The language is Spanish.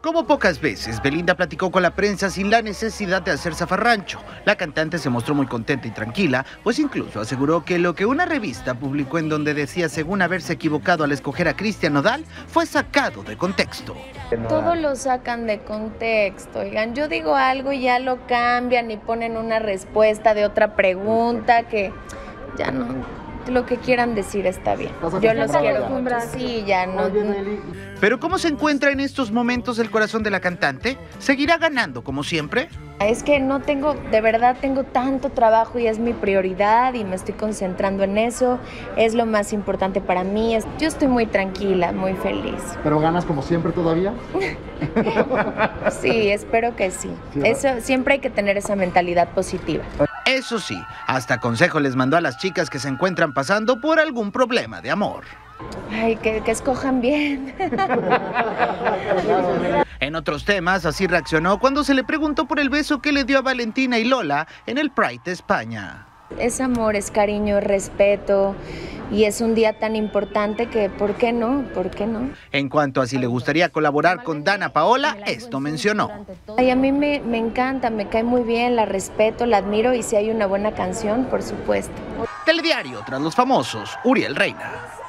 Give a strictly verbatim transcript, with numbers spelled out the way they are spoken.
Como pocas veces, Belinda platicó con la prensa sin la necesidad de hacer zafarrancho. La cantante se mostró muy contenta y tranquila, pues incluso aseguró que lo que una revista publicó en donde decía según haberse equivocado al escoger a Cristian Nodal fue sacado de contexto. Todo lo sacan de contexto, oigan, yo digo algo y ya lo cambian y ponen una respuesta de otra pregunta que ya no... Lo que quieran decir está bien. Yo los quiero mucho. Sí, ya no. Pero ¿cómo se encuentra en estos momentos el corazón de la cantante? ¿Seguirá ganando como siempre? Es que no tengo, de verdad tengo tanto trabajo y es mi prioridad y me estoy concentrando en eso. Es lo más importante para mí. Yo estoy muy tranquila, muy feliz. ¿Pero ganas como siempre todavía? Sí, espero que sí. Eso, siempre hay que tener esa mentalidad positiva. Eso sí, hasta consejo les mandó a las chicas que se encuentran pasando por algún problema de amor. Ay, que, que escojan bien. En otros temas, así reaccionó cuando se le preguntó por el beso que le dio a Valentina y Lola en el Pride de España. Es amor, es cariño, es respeto y es un día tan importante que ¿por qué no? ¿Por qué no? En cuanto a si le gustaría colaborar con Dana Paola, esto mencionó. Ay, a mí me, me encanta, me cae muy bien, la respeto, la admiro y si hay una buena canción, por supuesto. Telediario tras los famosos, Uriel Reina.